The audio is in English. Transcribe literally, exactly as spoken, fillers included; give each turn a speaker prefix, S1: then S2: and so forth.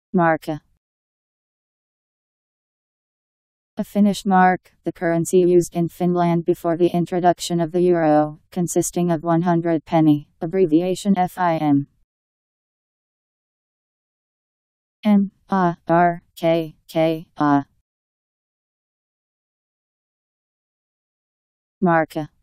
S1: Markka. A Finnish mark, the currency used in Finland before the introduction of the euro, consisting of one hundred penny, abbreviation F I M. M A R K K A. Markka.